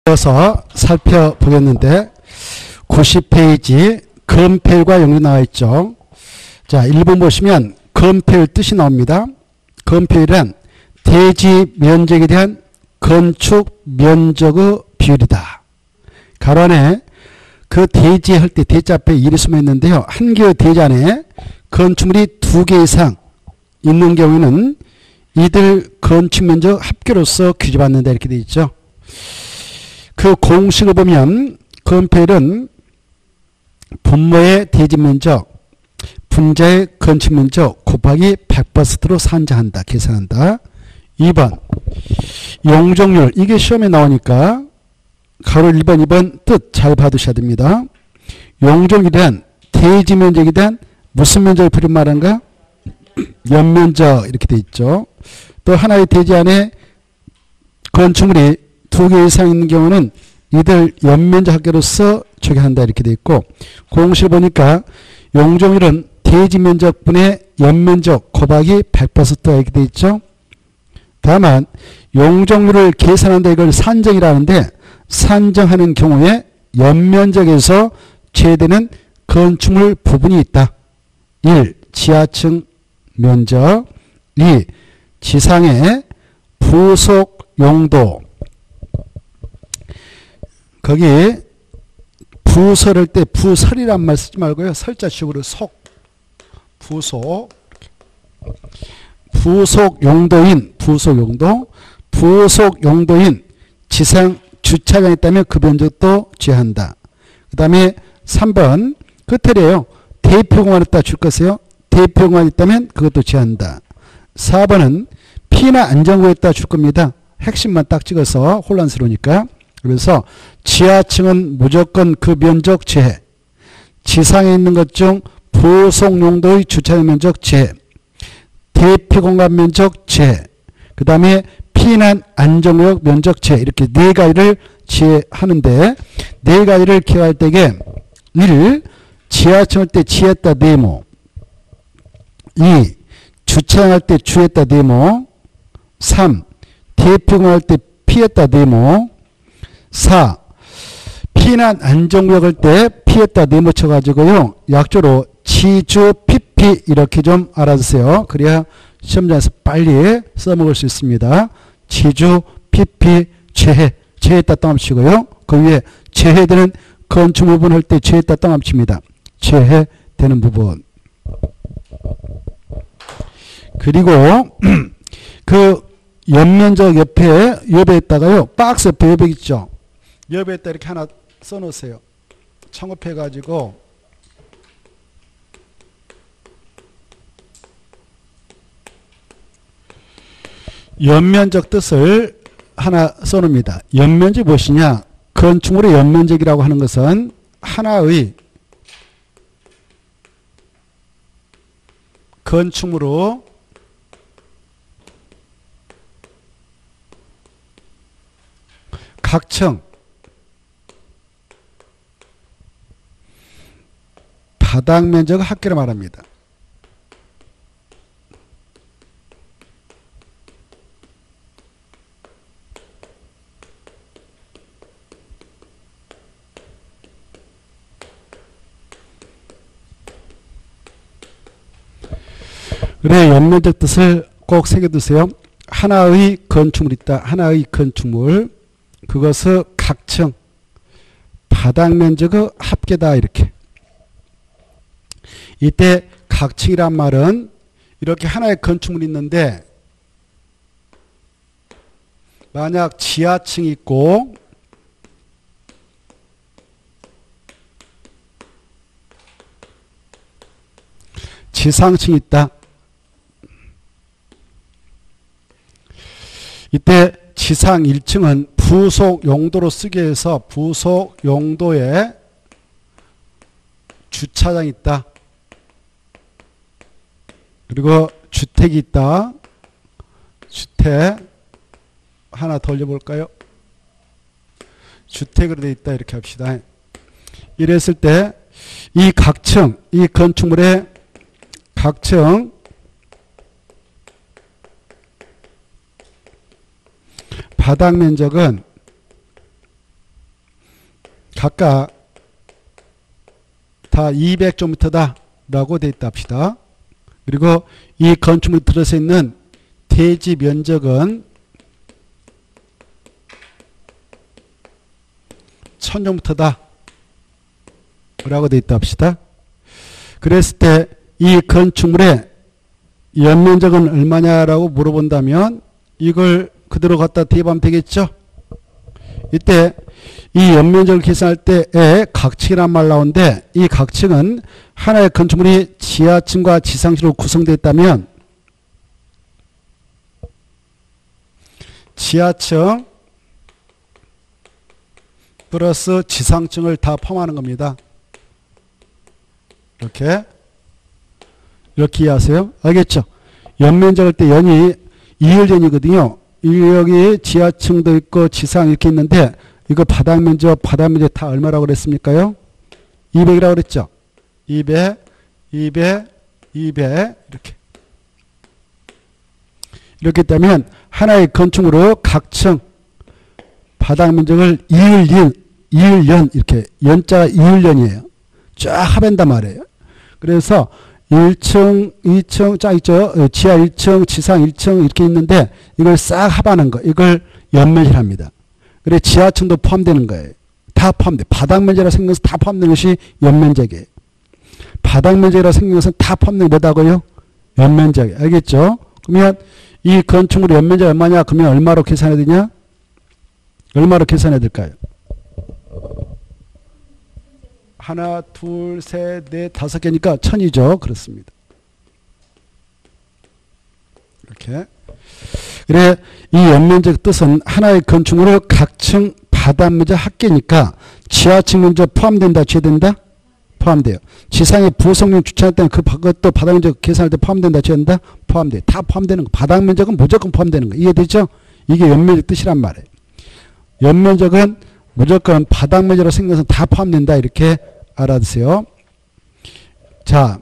이어서 살펴보겠는데 90페이지 건폐율과 연결 나와 있죠. 자, 1번 보시면 건폐율 뜻이 나옵니다. 건폐율은 대지 면적에 대한 건축 면적의 비율이다. 가로 안에 그 대지 할 때 대자 앞에 일이 숨어 있는데요. 한 개의 대지 안에 건축물이 2개 이상 있는 경우에는 이들 건축 면적 합계로서 규제받는다 이렇게 되어 있죠. 그 공식을 보면 건폐율은 분모의 대지 면적, 분자의 건축 면적 곱하기 100%로 산정한다. 계산한다. 2번 용적률. 이게 시험에 나오니까 가로 1번, 2번 뜻 잘 받으셔야 됩니다. 용적률이란 대지 면적에 대한 무슨 면적을 부른 말인가? 연면적 이렇게 돼 있죠. 또 하나의 대지 안에 건축물이 2개 이상 있는 경우는 이들 연면적 합계로서 적용한다 이렇게 돼 있고, 공식을 보니까 용적률은 대지 면적분의 연면적 곱하기 100%가 이렇게 돼 있죠. 다만 용적률을 계산한다 이걸 산정이라는데, 산정하는 경우에 연면적에서 제외되는 건축물 부분이 있다. 1. 지하층 면적. 2. 지상의 부속 용도. 거기 부설할 때 부설이란 말 쓰지 말고요. 설자식으로 속. 부속. 부속 용도인 부속 용도. 부속 용도인 지상 주차장이 있다면 그 면적도 제한다. 그 다음에 3번 끝에래요. 대표공간 있다 줄 것이요. 대표공간 있다면 그것도 제한다. 4번은 피나 안전구에 있다 줄 겁니다. 핵심만 딱 찍어서 혼란스러우니까. 그래서 지하층은 무조건 그 면적 제해. 지상에 있는 것 중 부속 용도의 주차장 면적 제해. 대표공간 면적 제해. 그 다음에 피난 안전구역 면적 제해. 이렇게 네 가지를 제하는데, 네 가지를 기억할 때에 1. 지하층 할 때 지했다 네모. 2. 주차장 할 때 주했다 네모. 3. 대표공간 할 때 피했다 네모. 4. 피난 안전구역 할 때 피했다 네모 쳐가지고요. 약조로 지주 PP 이렇게 좀 알아두세요. 그래야 시험장에서 빨리 써먹을 수 있습니다. 지주 PP 제해. 제했다 땅합치고요. 그 위에 제해되는 건축 부분 할 때 제했다 땅합칩니다. 제해되는 부분. 그리고 그 연면적 옆에다가요. 박스 옆에 여백 있죠. 옆에다 이렇게 하나 써놓으세요. 청업해가지고 연면적 뜻을 하나 써놓습니다. 연면적이 무엇이냐? 건축물의 연면적이라고 하는 것은 하나의 건축물로 각층 바닥 면적을 합계로 말합니다. 그래, 연면적 뜻을 꼭 새겨두세요. 하나의 건축물이 있다. 하나의 건축물. 그것은 각층 바닥 면적의 합계다. 이렇게. 이때 각층이란 말은 이렇게 하나의 건축물이 있는데, 만약 지하층이 있고 지상층이 있다. 이때 지상 1층은 부속 용도로 쓰기 위해서 부속 용도에 주차장이 있다. 그리고 주택이 있다. 주택 하나 더 올려볼까요? 주택으로 되어 있다. 이렇게 합시다. 이랬을 때 이 각층, 이 건축물의 각층 바닥 면적은 각각 다 200제곱미터다 라고 되어 있다 합시다. 그리고 이 건축물이 들어서 있는 대지 면적은 1000제곱미터다 라고 되어 있다 합시다. 그랬을 때 이 건축물의 연면적은 얼마냐라고 물어본다면 이걸 그대로 갖다 대입하면 되겠죠. 이때 이 연면적을 계산할 때에 각층이란 말 나오는데 이 각층은 하나의 건축물이 지하층과 지상층으로 구성되어 있다면 지하층 플러스 지상층을 다 포함하는 겁니다. 이렇게 이해하세요? 알겠죠? 연면적을 때 연이 2일연이거든요. 여기 지하층도 있고 지상 이렇게 있는데 이거 바닥면적 다 얼마라고 그랬습니까요? 200이라고 그랬죠? 200 이렇게 되면 하나의 건축으로 각층 바닥면적을 2일연 이렇게 연자가 2일연이에요. 쫙 합한단 말이에요. 그래서 1층, 2층 쫙 있죠. 지하 1층, 지상 1층 이렇게 있는데 이걸 싹 합하는 거. 이걸 연면이랍니다. 그래 지하층도 포함되는 거예요. 다 포함돼. 바닥면적이라 생긴 것은 다 포함되는 것이 연면적이에요. 바닥면적이라 생긴 것은 다 포함되는 게 뭐다고요? 연면적이에요. 알겠죠? 그러면 이 건축물의 연면적이 얼마냐? 그러면 얼마로 계산해야 되냐? 얼마로 계산해야 될까요? 하나, 둘, 셋, 넷, 5개니까 1000이죠. 그렇습니다. 이렇게. 그래, 이 연면적 뜻은 하나의 건축물의 각층 바닥면적 합계니까 지하층 면적 포함된다, 제된다? 포함돼요. 지상에 부속용 주차할 때는 그것도 바닥면적 계산할 때 포함된다, 제된다? 포함돼요. 다 포함되는 거. 바닥면적은 무조건 포함되는 거. 이해되죠? 이게 연면적 뜻이란 말이에요. 연면적은 무조건 바닥면적으로 생긴 것은 다 포함된다. 이렇게 알아두세요. 자,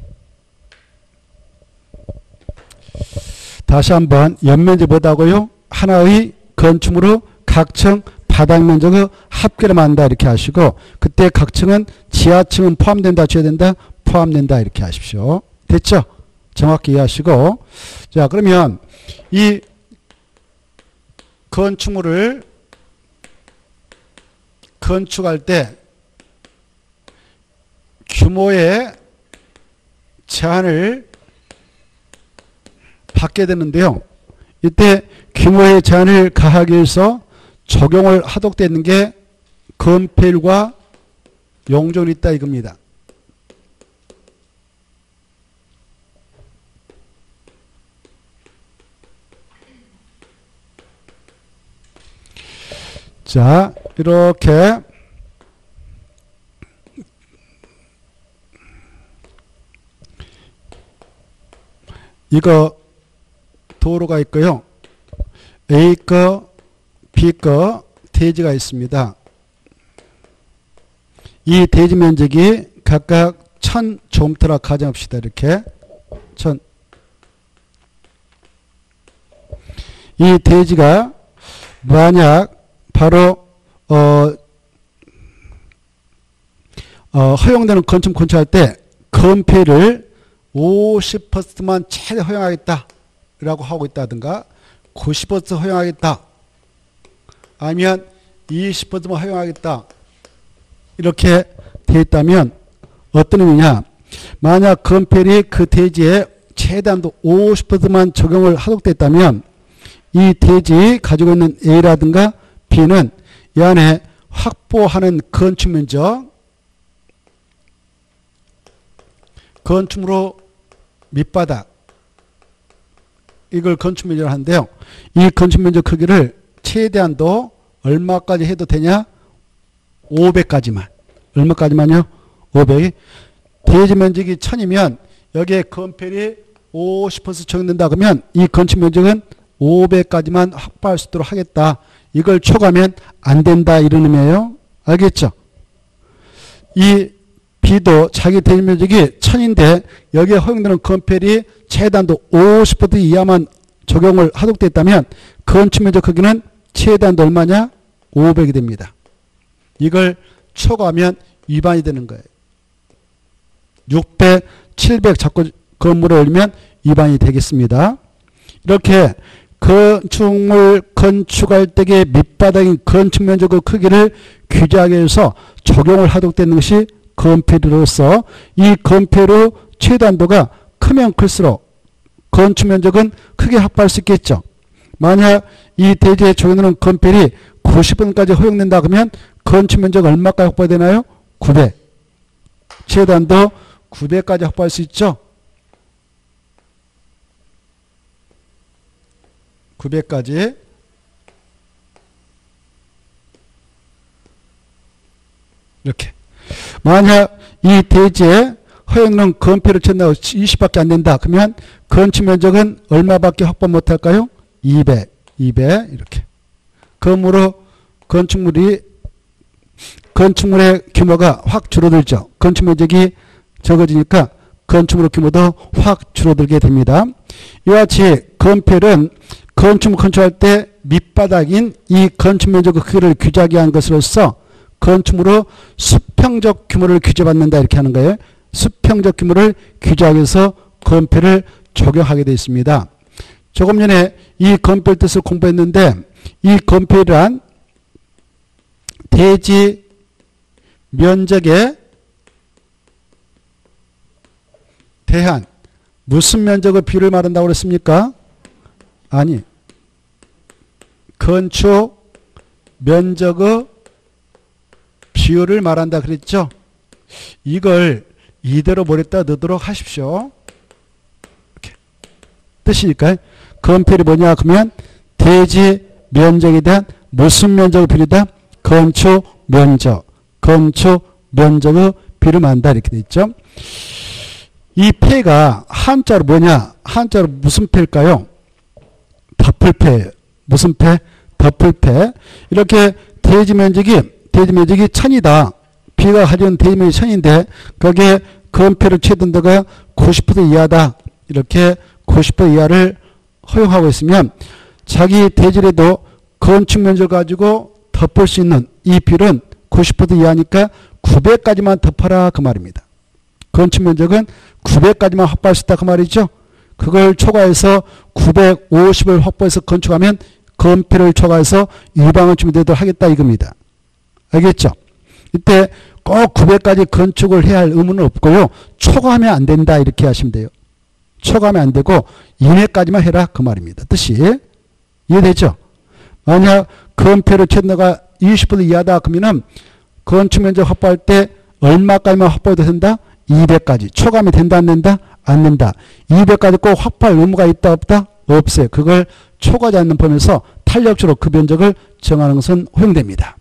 다시 한번 연면적 뭐다고요? 하나의 건축물의 각층 바닥면적의 합계를 만든다. 이렇게 하시고 그때 각층은 지하층은 포함된다. 줘야 된다. 포함된다. 이렇게 하십시오. 됐죠? 정확히 이해하시고 자 그러면 이 건축물을 건축할 때 규모의 제한을 받게 되는데요. 이때 규모의 제한을 가하기 위해서 적용을 하도록 되는 게 건폐율과 용적이 있다 이겁니다. 자, 이렇게 이거 도로가 있고요. A 거, B 거 대지가 있습니다. 이 대지 면적이 각각 1000제곱미터라 가정합시다. 이렇게 1000. 이 대지가 만약 바로 허용되는 건축 건축할 때 건폐를 50%만 최대 허용하겠다 라고 하고 있다든가 90% 허용하겠다 아니면 20%만 허용하겠다 이렇게 되어 있다면 어떤 의미냐 만약 건폐율이 그 대지에 최대한도 50%만 적용을 하도록 됐다면 이 대지 가지고 있는 A라든가 B는 이 안에 확보하는 건축면적 건축물로 밑바닥 이걸 건축면적을 하는데요. 이 건축면적 크기를 최대한도 얼마까지 해도 되냐? 500까지만. 얼마까지만요? 500이. 대지 면적이 1000이면 여기에 건폐율이 50% 적용된다 그러면 이 건축면적은 500까지만 확보할 수 있도록 하겠다. 이걸 초과하면 안 된다 이런 의미예요. 알겠죠? 이 B도 자기 대지 면적이 1000인데 여기에 허용되는 건폐율이 최단도 50% 이하만 적용을 하도록 됐다면 건축 면적 크기는 최단도 얼마냐? 500이 됩니다. 이걸 초과하면 위반이 되는 거예요. 600, 700 자꾸 건물에 올리면 위반이 되겠습니다. 이렇게 건축물 건축할 때의 밑바닥인 건축면적 크기를 규제하기 위해서 적용을 하도록 되는 것이 건폐율로서 이 건폐율의 최단도가 크면 클수록 건축면적은 크게 확보할 수 있겠죠. 만약 이 대지에 적용되는 건폐율이 90%까지 허용된다 그러면 건축면적 얼마까지 확보되나요? 900. 최단도 900까지 확보할 수 있죠. 900까지. 이렇게. 만약 이 대지에 허용된 건폐율을 채운다고 20밖에 안 된다. 그러면 건축면적은 얼마밖에 확보 못할까요? 200. 200. 이렇게. 그러므로 건축물의 규모가 확 줄어들죠. 건축면적이 적어지니까 건축물 규모도 확 줄어들게 됩니다. 이와 같이 건폐율은 건축물 건축할 때 밑바닥인 이 건축면적 크기를 규제하게 한 것으로서 건축물의 수평적 규모를 규제받는다 이렇게 하는 거예요. 수평적 규모를 규제하기 위해서 건폐율을 적용하게 되어 있습니다. 조금 전에 이 건폐율 뜻을 공부했는데 이 건폐율이란 대지 면적에 대한 무슨 면적의 비율을 말한다고 그랬습니까? 아니, 건축 면적의 비율을 말한다 그랬죠? 이걸 이대로 머리에다 넣도록 하십시오. 이렇게. 뜻이니까요. 건폐율이 뭐냐 그러면 대지 면적에 대한 무슨 면적의 비율이다? 건축 면적의 비율을 말한다 이렇게 돼 있죠. 이 폐가 한자로 뭐냐? 한자로 무슨 폐일까요? 덮을폐예요. 무슨 폐? 덮을폐. 이렇게 대지 면적이 1000이다. B가 가진 대지 면적이 1000인데 거기에 건폐율 최단도가 90% 이하다. 이렇게 90% 이하를 허용하고 있으면 자기 대지라도 건축 면적 가지고 덮을 수 있는 이 비율은 90% 이하니까 900까지만 덮어라 그 말입니다. 건축 면적은 900까지만 확보할 수 있다 그 말이죠. 그걸 초과해서 950을 확보해서 건축하면 건폐율을 초과해서 위반을 준비되도록 하겠다 이겁니다. 알겠죠? 이때 꼭 900까지 건축을 해야 할 의무는 없고요. 초과하면 안 된다 이렇게 하시면 돼요. 초과하면 안 되고 이내까지만 해라 그 말입니다. 뜻이 이해되죠? 만약 건폐율 최단도가 20% 이하다 그러면은 건축 면적 확보할 때 얼마까지만 확보해도 된다? 200까지. 초과하면 된다 안 된다? 안 된다. 200까지 꼭 확보할 의무가 있다 없다? 없어요. 그걸 초과하지 않는 범위에서 탄력적으로 그 면적을 정하는 것은 허용됩니다.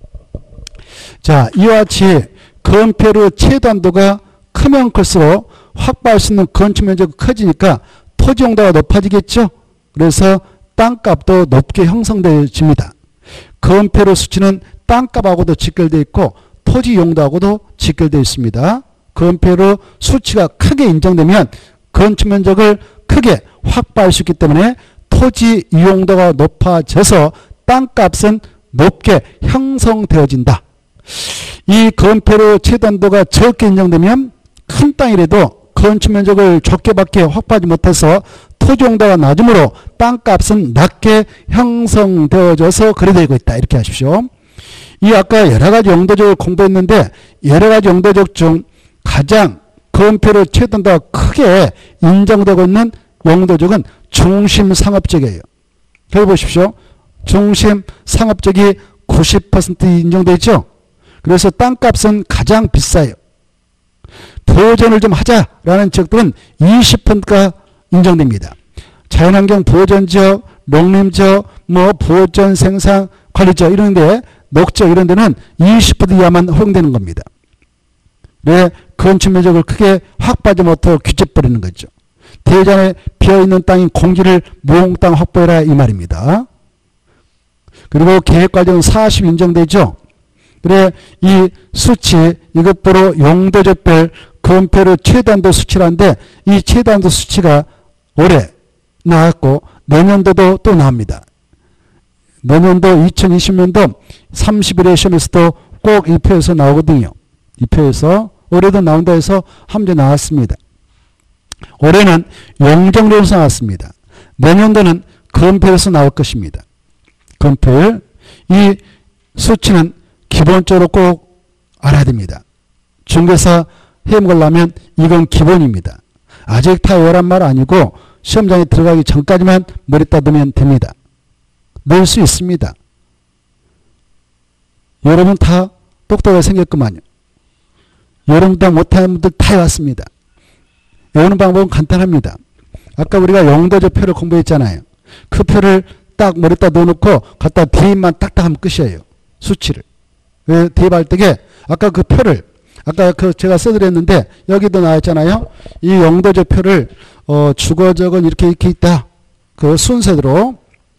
자, 이와 같이 건폐율의 최단도가 크면 클수록 확보할 수 있는 건축 면적이 커지니까 토지 용도가 높아지겠죠. 그래서 땅값도 높게 형성되어집니다. 건폐율의 수치는 땅값하고도 직결되어 있고 토지 용도하고도 직결되어 있습니다. 건폐율의 수치가 크게 인정되면 건축 면적을 크게 확보할 수 있기 때문에 토지 이용도가 높아져서 땅값은 높게 형성되어진다. 이 건폐율의 최단도가 적게 인정되면 큰 땅이라도 건축 면적을 적게밖에 확보하지 못해서 토지 용도가 낮으므로 땅값은 낮게 형성되어져서 그래 되고 있다. 이렇게 하십시오. 이 아까 여러 가지 용도적을 공부했는데 여러 가지 용도적 중 가장 건폐율의 최단도가 크게 인정되고 있는 용도적은 중심상업적이에요. 여기 보십시오. 중심상업적이 90% 인정되어 있죠. 그래서 땅값은 가장 비싸요. 보존을 좀 하자라는 지역들은 20%가 인정됩니다. 자연환경 보존지역, 농림지역, 보존 생산 관리지역 이런데 녹지역 이런 데는 20% 이하만 허용되는 겁니다. 왜? 건축 면적을 크게 확보하지 못하고 규제버리는 거죠. 대전에 비어있는 땅인 공지를 무홍땅 확보해라 이 말입니다. 그리고 계획과정은 40 인정되죠. 그래 이 수치 이것보로 용도적별 건폐율의 최단도 수치라는데 이 최단도 수치가 올해 나왔고 내년도도 또 나옵니다. 내년도 2020년도 30일의 시험에서도 꼭 이 표에서 나오거든요. 이 표에서 올해도 나온다 해서 한 문제 나왔습니다. 올해는 용적률에서 나왔습니다. 내년도는 건폐율에서 나올 것입니다. 건폐율. 이 수치는 기본적으로 꼭 알아야 됩니다. 중개사 해먹으려면 이건 기본입니다. 아직 다 외우란 말 아니고 시험장에 들어가기 전까지만 머리다 넣으면 됩니다. 넣을 수 있습니다. 여러분 다 똑똑하게 생겼구만요. 여러분보다 못하는 분들 다 해왔습니다. 외우는 방법은 간단합니다. 아까 우리가 용도조 표를 공부했잖아요. 그 표를 딱 머리다 넣어놓고 갖다 대입만 딱딱 하면 끝이에요. 수치를. 왜 대입할 때게 아까 그 표를 아까 그 제가 써드렸는데 여기도 나왔잖아요. 이 용도조 표를 주거적은 이렇게 있다. 그 순서대로.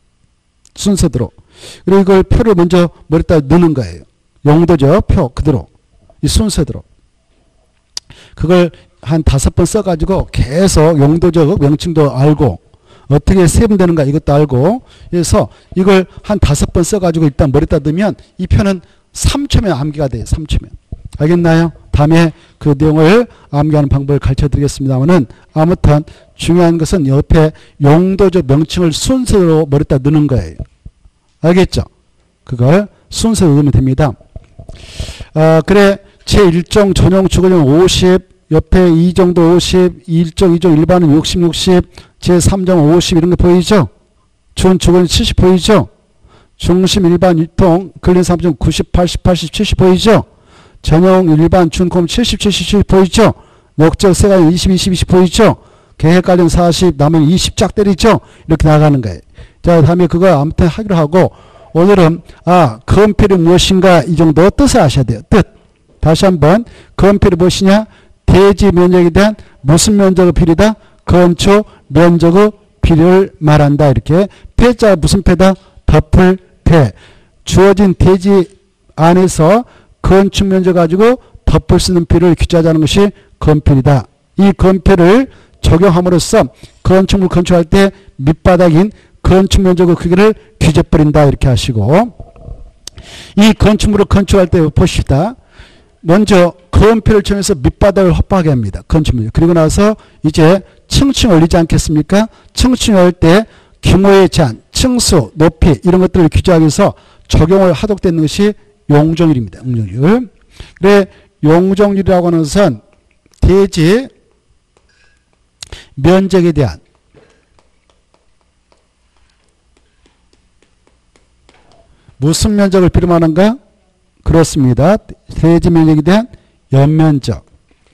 그리고 이걸 표를 먼저 머리다 넣는 거예요. 용도조 표 그대로. 이 순서대로. 그걸 한 5번 써가지고 계속 용도적 명칭도 알고 어떻게 세분되는가 이것도 알고 그래서 이걸 한 5번 써가지고 일단 머리다 넣으면 이 표는 3초면 암기가 돼요. 3초면. 알겠나요? 다음에 그 내용을 암기하는 방법을 가르쳐 드리겠습니다만은 아무튼 중요한 것은 옆에 용도적 명칭을 순서로 머리다 넣는 거예요. 알겠죠? 그걸 순서로 넣으면 됩니다. 그래 제1종 전용 주거용 50 옆에 2종도 50 1종 2종 일반은 60 60 제3종 50 이런 거 보이죠? 준주거용 70 보이죠? 중심 일반 유통 근린 3종 90 80 80 70 보이죠? 전용 일반 준공 70 70 70 보이죠? 목적 세관 20 20 20 보이죠? 계획 관련 40 남은 20 짝 때리죠? 이렇게 나가는 거예요. 자 다음에 그거 아무튼 하기로 하고 오늘은 건폐율이 무엇인가 이 정도 뜻을 아셔야 돼요. 뜻. 다시 한번 건폐율이 무엇이냐? 대지 면적에 대한 무슨 면적의 비례다? 건축 면적의 비례를 말한다. 이렇게 폐자 무슨 폐다? 덮을 폐. 주어진 대지 안에서 건축 면적 가지고 덮을 수 있는 비를 규정하자는 것이 건폐율이다. 이 건폐율을 적용함으로써 건축물 건축할 때 밑바닥인 건축 면적의 크기를 규제버린다. 이렇게 하시고 이 건축물을 건축할 때 보십시다. 먼저 건폐율을 정해서 밑바닥을 확보하게 합니다. 건축물. 그리고 나서 이제 층층 올리지 않겠습니까? 층층 올 때 규모의 제한, 층수, 높이 이런 것들을 규정하기 위해서 적용을 하도록 되는 것이 용적률입니다. 용적률. 그래 용적률이라고 하는 것은 대지 면적에 대한 무슨 면적을 비름하는가? 그렇습니다. 대지 면적에 대한 연면적.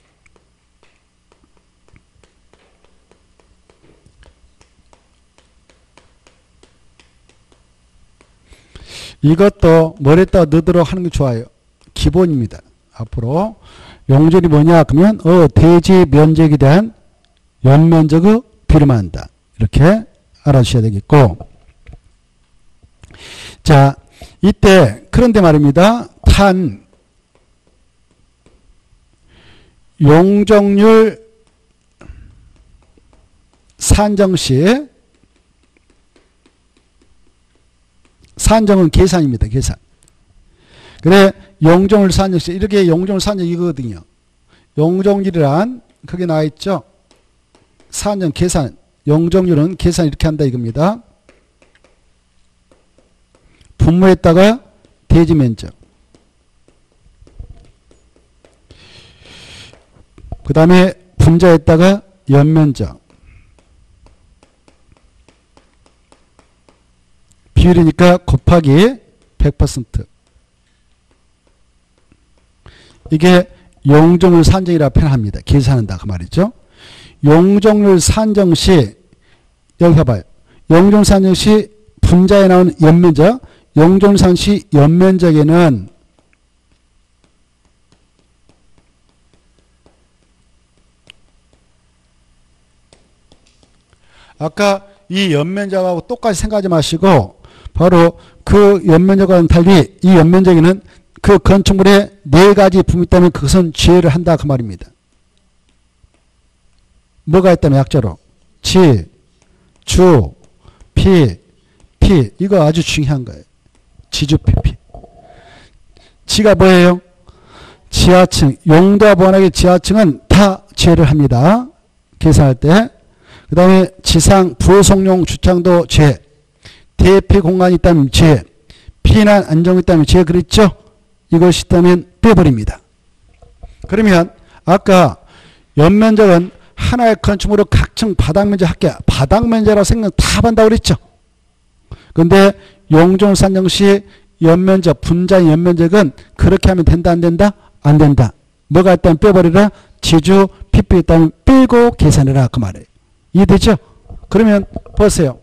이것도 머리에다 넣도록 하는 게 좋아요. 기본입니다. 앞으로 용적이 뭐냐 그러면 대지 면적에 대한 연면적을 비름한다. 이렇게 알아주셔야 되겠고 자 이때 그런데 말입니다. 탄 용적률 산정시 산정은 계산입니다. 계산. 그래 용적률 산정시 이렇게 용적률 산정 이거거든요. 용적률이란 거기 나와 있죠. 산정 계산 용적률은 계산 이렇게 한다 이겁니다. 분모에다가 대지 면적 그 다음에 분자에다가 연면적 비율이니까 곱하기 100% 이게 용적률 산정이라 표현합니다. 계산한다 그 말이죠. 용적률 산정 시 여기 봐봐요. 용적률 산정 시 분자에 나오는 연면적 용적률 산정 시 연면적에는 아까 이 연면적하고 똑같이 생각하지 마시고 바로 그 연면적과는 달리 이 연면적에는 그 건축물에 4가지 품이 있다면 그것은 지혜를 한다 그 말입니다. 뭐가 있다면 약자로 지, 주, 피 이거 아주 중요한 거예요. 지주, 피. 지가 뭐예요? 지하층. 용도와 번하게 지하층은 다 제외를 합니다. 계산할 때. 그 다음에 지상 부속용 주차장도 제외. 대피 공간이 있다면 제외. 피난 안정이 있다면 제외. 그랬죠? 이것이 있다면 빼버립니다. 그러면 아까 연면적은 하나의 건축물로 각층 바닥면적 합계. 바닥면적이라고 생각 다 한다고 그랬죠? 근데 용적률 산정 시 연면적, 분자의 연면적은 그렇게 하면 된다, 안 된다? 안 된다. 뭐가 있다면 빼버리라. 지주, PP가 있다면 빼고 계산해라. 그 말이에요. 이해되죠? 그러면 보세요.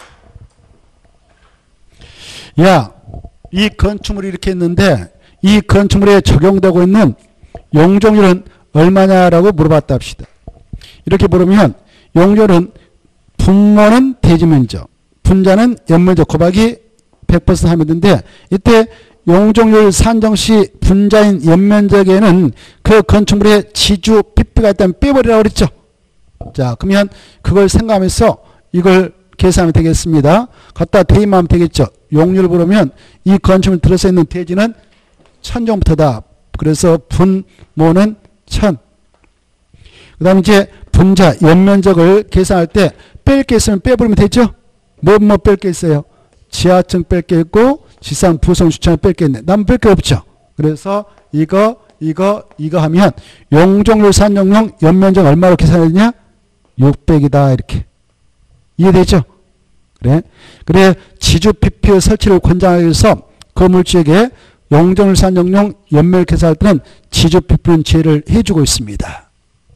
야, 이 건축물이 이렇게 있는데 이 건축물에 적용되고 있는 용적률은 얼마냐라고 물어봤다 합시다. 이렇게 물으면 용적률은 분모는 대지면적, 분자는 연면적 곱하기 100% 하면 되는데 이때 용적률 산정 시 분자인 연면적에는 그 건축물의 지주 PP가 있다면 빼버리라고 그랬죠. 자, 그러면 그걸 생각하면서 이걸 계산하면 되겠습니다. 갖다 대입하면 되겠죠. 용률을 보면 이 건축물 들어서 있는 대지는 1000정부터다. 그래서 분모는 1000. 그 다음에 이제 분자, 연면적을 계산할 때 뺄 게 있으면 빼버리면 되죠. 뭐 뺄 게 있어요? 지하층 뺄 게 있고 지상 부속 주차장 뺄 게 있네. 남 뺄 게 없죠. 그래서 이거 하면 용적률 산정용 연면적 얼마로 계산해야 되냐? 600이다. 이렇게. 이해되죠? 그래 지주 PP의 설치를 권장하기 위해서 건물주에게 용적률 산정용 연면을 계산할 때는 지주 PP는 제외를 해주고 있습니다.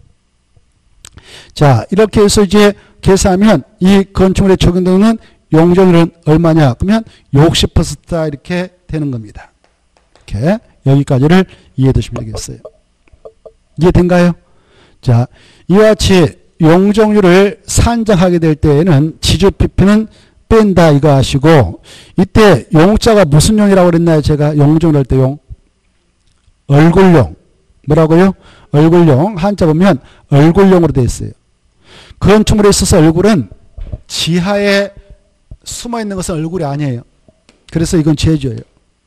자, 이렇게 해서 이제 계산하면 이 건축물에 적용되는 용적률은 얼마냐? 그러면 60%다. 이렇게 되는 겁니다. 이렇게 여기까지를 이해해 두시면 되겠어요. 이해된가요? 자, 이와 같이 용적률을 산정하게 될 때에는 지주 PP는 뺀다 이거 아시고 이때 용자가 무슨 용이라고 그랬나요? 제가 용적률 할 때 용. 얼굴용. 뭐라고요? 얼굴용. 한자 보면 얼굴용으로 되어 있어요. 건축물에 있어서 얼굴은 지하에 숨어 있는 것은 얼굴이 아니에요. 그래서 이건 제조예요.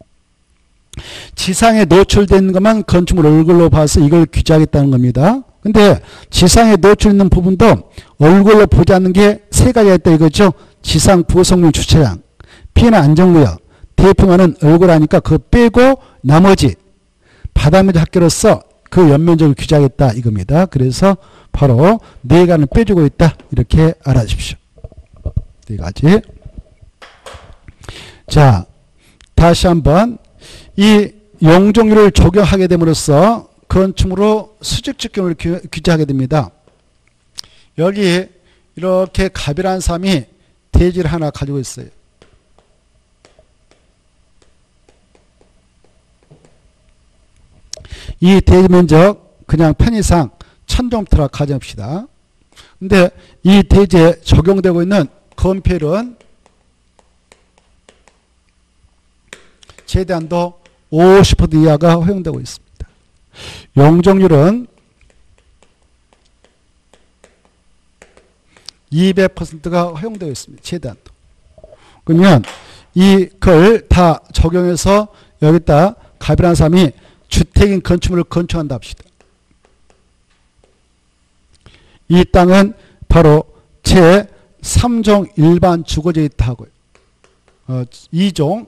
지상에 노출되는 것만 건축물 얼굴로 봐서 이걸 규제하겠다는 겁니다. 근데 지상에 노출 있는 부분도 얼굴로 보지 않는 게 세 가지가 있다 이거죠. 지상 부속용 주차장, 피해나 안전구역, 대평화는 얼굴 하니까 그거 빼고 나머지 바닥면적 합계로서 그 연면적을 규제하겠다 이겁니다. 그래서 바로 네 가지는 빼주고 있다. 이렇게 알아주십시오. 네 가지. 자, 다시 한번 이 용적률을 적용하게 됨으로써 건축물로 수직직경을 규제하게 됩니다. 여기 이렇게 갑이라는 사람이 대지를 하나 가지고 있어요. 이 대지 면적 그냥 편의상 1000제곱미터라 가정합시다. 근데 이 대지에 적용되고 있는 건폐율은 최대한도 50% 이하가 허용되고 있습니다. 용적률은 200%가 허용되어 있습니다. 최대한도. 그러면 이걸 다 적용해서 여기다 갑이라는 사람이 주택인 건축물을 건축한다 합시다. 이 땅은 바로 제3종 일반 주거지에 있다 하고요. 2종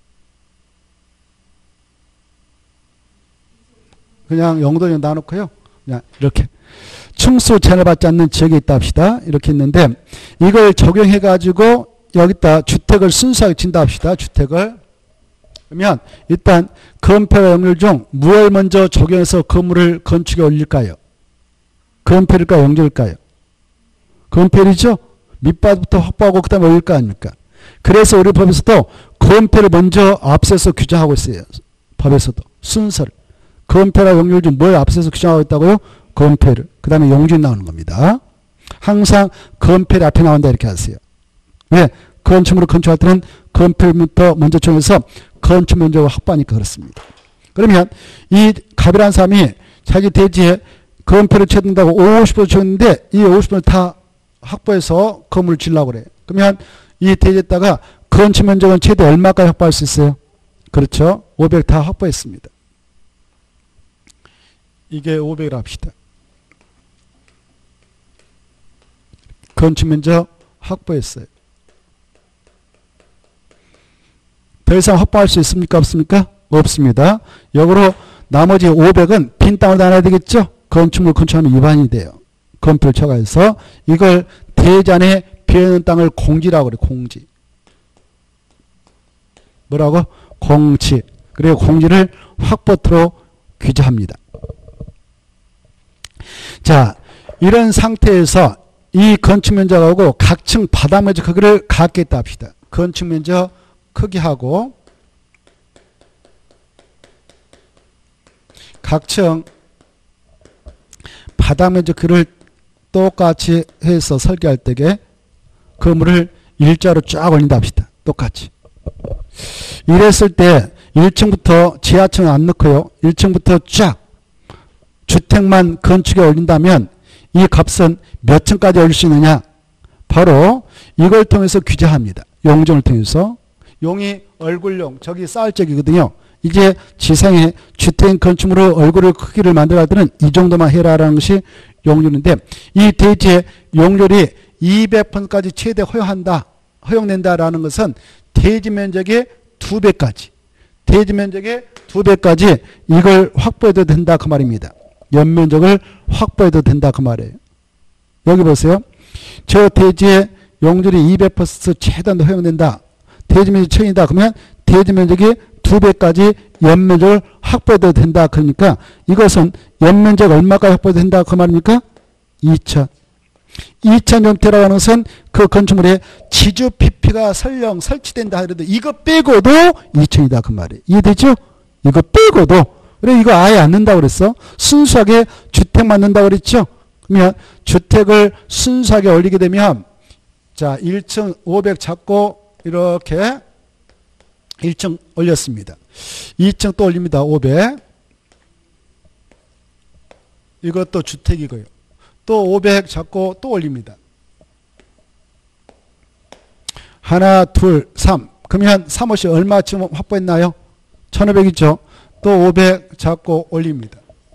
그냥 용도에 나놓고요. 그냥 이렇게 층수 제한을 받지 않는 지역에 있다 합시다. 이렇게 있는데 이걸 적용해 가지고 여기다 주택을 순수하게 진다 합시다. 주택을. 그러면 일단 건폐와 용률 중 무엇을 먼저 적용해서 건물을 건축에 올릴까요? 건폐일까요? 용적일까요? 건폐일이죠. 밑바닥부터 확보하고 그 다음에 올릴 거 아닙니까? 그래서 우리 법에서도 건폐를 먼저 앞서서 규정하고 있어요. 법에서도 순서를. 건폐와 용률 중 뭘 앞서서 규정하고 있다고요? 건폐를. 그 다음에 용적이 나오는 겁니다. 항상 건폐를 앞에 나온다 이렇게 하세요. 왜? 건축물을 건축할 때는 건폐부터 먼저 정해서 건축 면적을 확보하니까 그렇습니다. 그러면 이 갑이라는 사람이 자기 대지에 건폐를 채운다고 50% 채웠는데 이 50%를 다 확보해서 건물을 지으려고 그래요. 그러면 이 대지에다가 건축 면적은 최대 얼마까지 확보할 수 있어요? 그렇죠. 500 다 확보했습니다. 이게 500이라 합시다. 건축 면적 확보했어요. 더 이상 확보할 수 있습니까? 없습니까? 없습니다. 역으로 나머지 500은 빈 땅을 나눠야 되겠죠? 건축물 건축하면 위반이 돼요. 건표를 초과해서 이걸 대전에 비어있는 땅을 공지라고 그래. 공지. 뭐라고? 공지. 그리고 공지를 확보토로 규제합니다. 자, 이런 상태에서 이 건축면적하고 각층 바닥면적 크기를 같겠다 합시다. 건축면적 크기하고 각층 바닥면적 크기를 똑같이 해서 설계할 때에 건물을 일자로 쫙 올린다 합시다. 똑같이. 이랬을 때 1층부터 지하층은 안 넣고요. 1층부터 쫙 주택만 건축에 올린다면 이 값은 몇 층까지 올릴 수 있느냐? 바로 이걸 통해서 규제합니다. 용종을 통해서. 용이 얼굴용, 저기 쌓을 적이거든요. 이제 지상에 주택 건축물의 얼굴의 크기를 만들어갈 때는 이 정도만 해라라는 것이 용률인데 이 대지의 용률이 200%까지 최대 허용된다라는 것은 대지 면적의 2배까지, 대지 면적의 2배까지 이걸 확보해도 된다 그 말입니다. 연면적을 확보해도 된다 그 말이에요. 여기 보세요. 저 대지의 용률이 200% 최대한도 허용된다. 대지 면적이 1000이다. 그러면 대지 면적이 2배까지 연면적을 확보해도 된다. 그러니까 이것은 연면적 얼마까지 확보해도 된다 그 말입니까? 2000. 2000 형태라고 하는 것은 그 건축물에 지주 PP가 설령 설치된다 하더라도 이거 빼고도 2000이다 그 말이에요. 이해되죠? 이거 빼고도. 그래 이거 아예 안 넣는다고 그랬어. 순수하게 주택만 넣는다고 그랬죠. 그러면 주택을 순수하게 올리게 되면 자 1층 500 잡고 이렇게 1층 올렸습니다. 2층 또 올립니다. 500. 이것도 주택이고요. 또 500 잡고 또 올립니다. 하나, 둘, 3. 그러면 3호씨 얼마쯤 확보했나요? 1500이죠. 또 500 잡고 올립니다.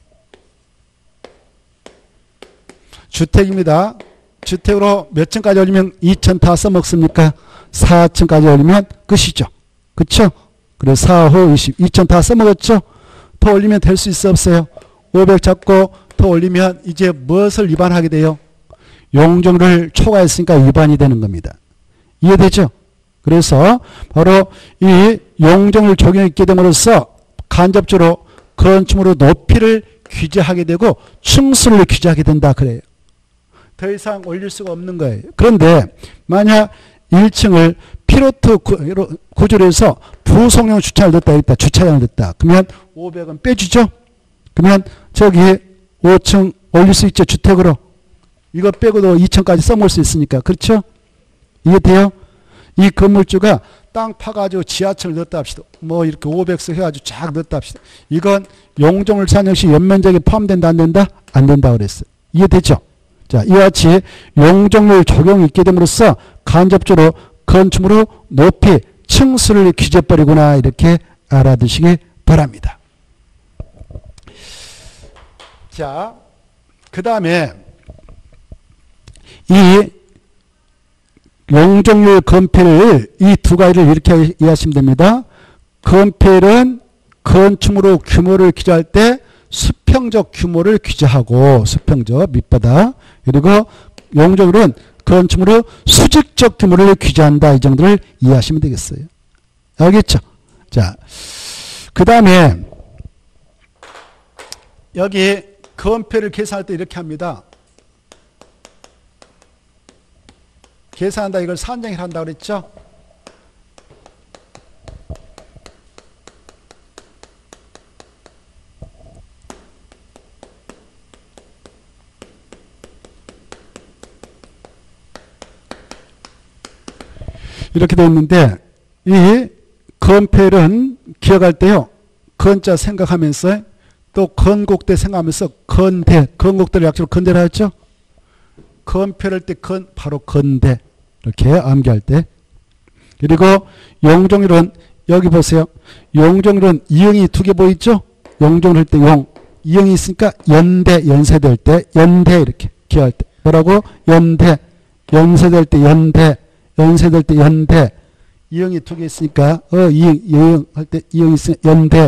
주택입니다. 주택으로 몇 층까지 올리면 2000 다 써먹습니까? 4층까지 올리면 끝이죠. 그쵸? 그래서 4, 5, 20. 2000 다 써먹었죠? 더 올리면 될 수 있어 없어요? 500 잡고 더 올리면 이제 무엇을 위반하게 돼요? 용적률을 초과했으니까 위반이 되는 겁니다. 이해되죠? 그래서 바로 이 용적률 적용이 있게 됨으로써 간접적으로 건축물의 높이를 규제하게 되고 층수를 규제하게 된다 그래요. 더 이상 올릴 수가 없는 거예요. 그런데 만약 1층을 피로트 구조로 해서 부속용 주차장을 넣었다 했다. 주차장을 넣었다. 그러면 500은 빼주죠. 그러면 저기 5층 올릴 수 있죠. 주택으로. 이거 빼고도 2층까지 써먹을 수 있으니까. 그렇죠? 이해돼요? 이 건물주가 땅 파가지고 지하층을 넣었다 합시다. 뭐 이렇게 500석 해가지고 쫙 넣었다 합시다. 이건 용적률 산 역시 연면적에 포함된다 안 된다? 안 된다 그랬어요. 이해되죠? 자, 이와 같이 용적률 적용이 있게 됨으로써 간접적으로 건축물의 높이, 층수를 규제버리구나 이렇게 알아두시기 바랍니다. 자, 그 다음에 이 용적률 건폐를 이 두 가지를 이렇게 이해하시면 됩니다. 건폐는 건축물의 규모를 규제할 때 수평적 규모를 규제하고 수평적 밑바닥 그리고 용적률은 건축물의 수직적 규모를 규제한다. 이 정도를 이해하시면 되겠어요. 알겠죠? 자, 그 다음에 여기 건폐를 계산할 때 이렇게 합니다. 계산한다 이걸 산정을 한다 그랬죠? 이렇게 되어 있는데 이 건폐는 기억할 때요. 건자 생각하면서 또 건곡대 생각하면서 건대, 건곡대를 약자로 건대라 했죠? 건폐를 때 바로 건대 이렇게 암기할 때 그리고 용적률은 여기 보세요. 용적률은 이응이 두 개 보이죠? 용적률 할 때 용. 이응이 있으니까 연대, 연세될 때, 연대 이렇게 기할 때. 뭐라고? 연대. 연세될 때 연대. 연세될 때 연대. 이응이 두 개 있으니까, 이응 할 때 이응이 있으니까 연대.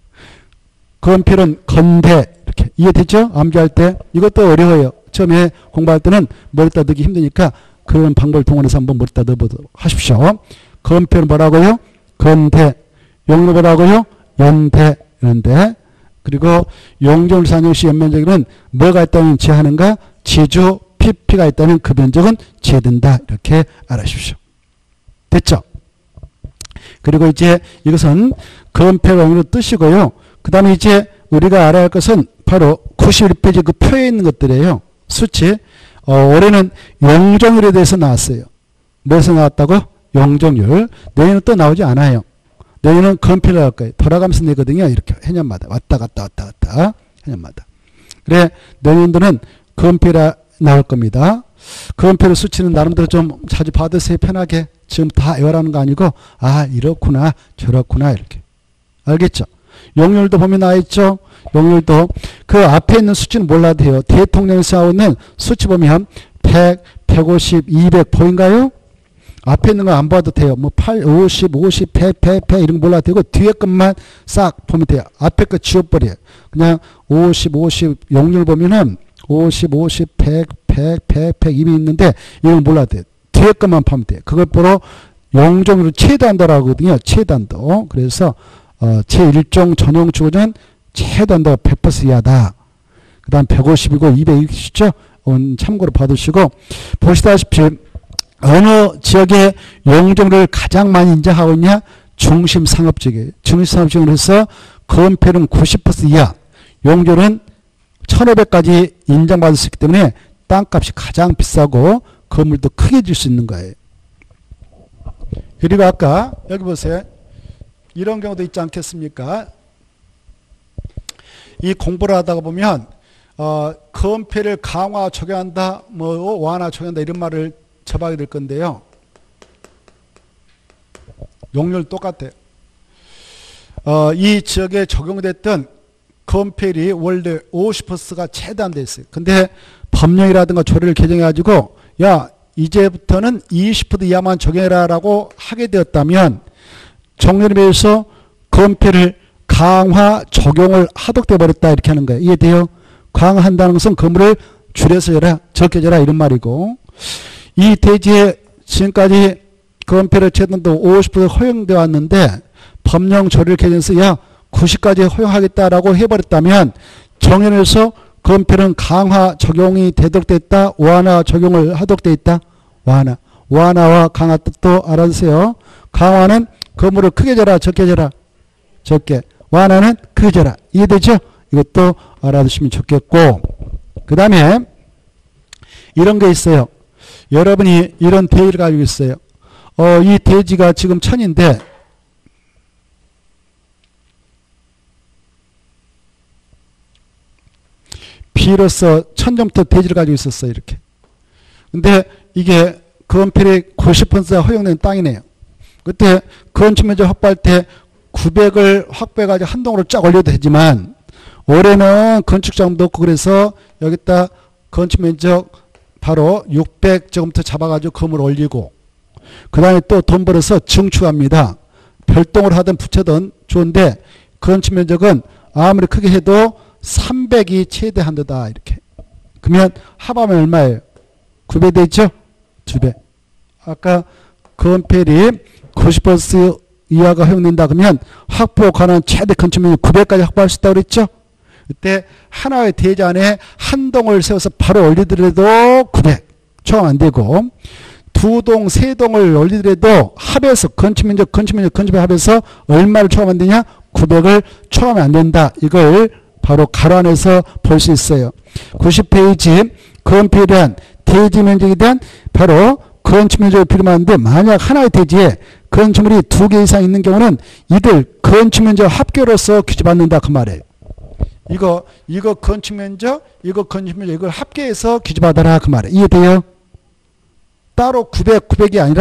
건필은 건대. 이렇게. 이해됐죠? 암기할 때. 이것도 어려워요. 처음에 공부할 때는 머리다 넣기 힘드니까 그런 방법을 동원해서 한번 머리다 넣어보도록 하십시오. 건필은 뭐라고요? 건대. 용로 뭐라고요? 연대. 연대. 그리고 용적률 산역시 연면적은 뭐가 있다면 제하는가? 지주 PP가 있다면 그 면적은 제된다. 이렇게 알아주십시오. 됐죠? 그리고 이제 이것은 건폐광으로 뜨시고요. 그 다음에 이제 우리가 알아야 할 것은 바로 91페이지 그 표에 있는 것들이에요. 수치. 올해는 용적률에 대해서 나왔어요. 뭐에서 나왔다고? 용적률. 내년은 또 나오지 않아요. 내년은 건폐를 할 거예요. 돌아가면서 내거든요. 이렇게 해년마다. 왔다 갔다 왔다 갔다. 해년마다. 그래 내년도는 건폐라 나올 겁니다. 건폐를 수치는 나름대로 좀 자주 받으세요. 편하게. 지금 다 외워라는 거 아니고 아 이렇구나 저렇구나 이렇게. 알겠죠? 용률도 보면 나와있죠. 용률도 그 앞에 있는 수치는 몰라도 돼요. 대통령이 나오는 수치 보면 100, 150, 200 보인가요? 앞에 있는 거 안 봐도 돼요. 뭐 8, 50, 50, 100, 100, 100 이런 거 몰라도 되고 뒤에 것만 싹 보면 돼요. 앞에 거 지워버려요. 그냥 50, 50 용률 보면은 50, 50, 100, 100, 100, 100 이미 있는데 이건 몰라도 돼요. 뒤에 것만 보면 돼요. 그걸 보러 용적률을 최단도라고 하거든요. 최단도. 그래서 제1종 전용 주거는 최단도가 100% 이하다. 그 다음 150이고 200이죠. 참고로 받으시고 보시다시피 어느 지역에 용적률을 가장 많이 인정하고 있냐? 중심상업지역이에요. 중심상업지역으로 해서 건폐율은 90% 이하, 용적률은 1500까지 인정받을 수 있기 때문에 땅값이 가장 비싸고 건물도 크게 줄 수 있는 거예요. 그리고 아까 여기 보세요. 이런 경우도 있지 않겠습니까? 이 공부를 하다가 보면 건폐를 강화 적용한다, 뭐 완화 적용한다 이런 말을 접하게 될 건데요. 용률 똑같아요. 이 지역에 적용됐던 건폐율이 원래 50%가 최대한 있어요. 근데 법령이라든가 조례를 개정해가지고 야 이제부터는 20% 이하만 적용해라라고 하게 되었다면 정렬에 비해서 건폐를 강화 적용을 하도록 버렸다 이렇게 하는 거예요. 이해돼요? 강화한다는 것은 건물을 줄여서 해라, 적게 해라 이런 말이고 이 대지에 지금까지 건폐를 최단도 50% 허용되어 왔는데 법령 조례를 개정해서 야 90까지 허용하겠다라고 해버렸다면 정연에서 건폐는 강화 적용이 되도록 됐다. 완화 적용을 하도록 돼 있다. 완화. 완화와 강화 뜻도 알아두세요. 강화는 건물을 크게 져라 적게 져라. 적게. 완화는 크게 져라. 이해되죠? 이것도 알아두시면 좋겠고 그 다음에 이런 게 있어요. 여러분이 이런 대지를 가지고 있어요. 이 대지가 지금 1000인데 비로소 1000점부터 대지를 가지고 있었어요. 이렇게. 근데 이게 건폐율이 90%가 허용된 땅이네요. 그때 건축면적 확보할 때 900을 확보해가지고 한 동으로 쫙 올려도 되지만 올해는 건축자금도 없고 그래서 여기다 건축면적 바로 600제곱미터 잡아가지고 건물 올리고 그 다음에 또 돈 벌어서 증축합니다. 별동을 하든 붙여든 좋은데 건축면적은 아무리 크게 해도 300이 최대 한도다 이렇게. 그러면 합하면 얼마예요? 9배 되죠? 2배. 아까 건폐율이 90% 이하가 허용된다 그러면 확보 가능한 최대 건축면적 900까지 확보할 수 있다고 그랬죠? 그때 하나의 대지 안에 한 동을 세워서 바로 올리더라도 900 초과 안 되고 두 동, 세 동을 올리더라도 합해서 건축면적 합해서 얼마를 초과하면 되냐? 900을 초과하면 안 된다. 이걸 바로 가로 안에서 볼 수 있어요. 90페이지 건폐율에 대한 대지 면적에 대한 바로 건축면적을 필요한데 만약 하나의 대지에 건축물이 2개 이상 있는 경우는 이들 건축면적 합계로서 규제받는다 그 말이에요. 이거 건축면적, 이거 건축면적 이걸 합계해서 규제받아라 그 말이에요. 이해돼요? 따로 900이 아니라